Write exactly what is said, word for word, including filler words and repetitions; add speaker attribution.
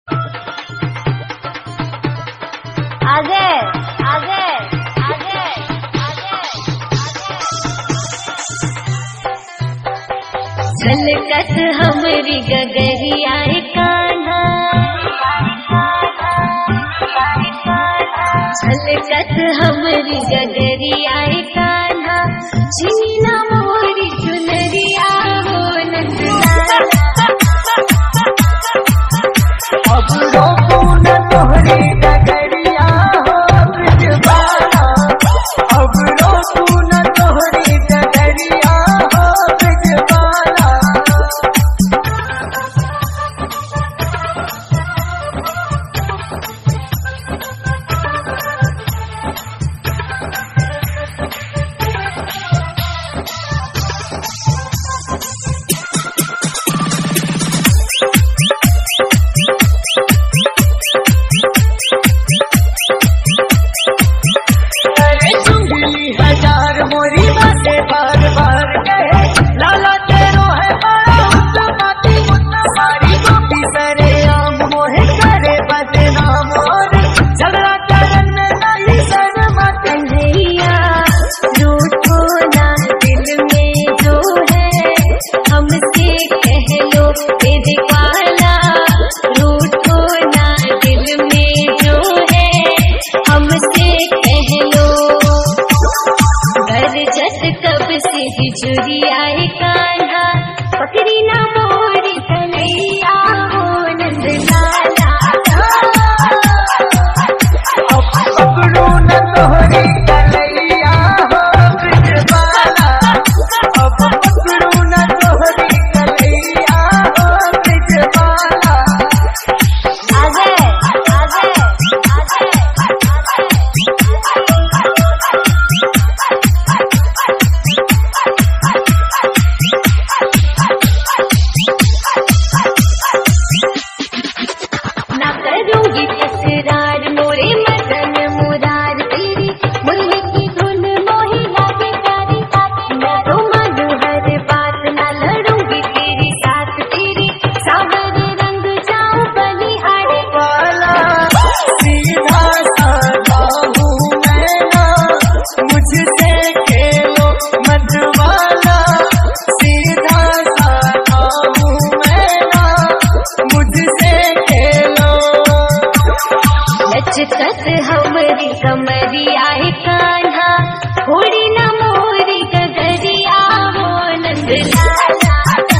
Speaker 1: आगे आगे आगे आगे झलकत हमरी गगरिया कान्हा, झलकत हमरी गगरिया कान्हा, जीना मोरी चुनरिया हो नंदलाला।
Speaker 2: अब रोकू न तोहरी डगरिया हो ब्रिजबाला, अब रोकू न तोहरी डगरिया हो ब्रिजबाला। हजार मोरी बातें बार बार कहे, लाला तेरो है बड़ा उत्तमाती उत्तमारी गोपी सरे आम मोहे करे बदनाम और झगड़ा करन में नहीं शर्मा।
Speaker 1: कन्हैया रूठो ना दिल में जो है, हमसे कह लो तेरे वाला। रूठो ना दिल में जो है, हमसे कह लो। गरजत कब से हिजुरी आए कान्हा, पकड़ी ना मोरी कन्हैया हो नंदलाला।
Speaker 2: अब पकड़ू न तोहरी कन्हैया हो ब्रिजबाला, अब पकड़ू न तोहरी कन्हैया हो ब्रिजबाला।
Speaker 1: आगे आगे आगे ना करूंगी तकरार मोरे मदन मुरार, तेरी मुरली की धुन मोही लागे प्यारी। मैं तो मानू हर बात, ना लड़ूंगी तेरी साथ। तेरी सागर रंग जाऊं बलिहारी
Speaker 2: वाला सीधा साधा हूँ मैं ना, मुझसे खेलो मधुबाला। सीधा साधा हूँ मैं ना, मुझसे खेलो।
Speaker 1: लचकत हमरी कमरिया कान्हा, थोड़ी न मोरी गगरिया हो नंदलाला।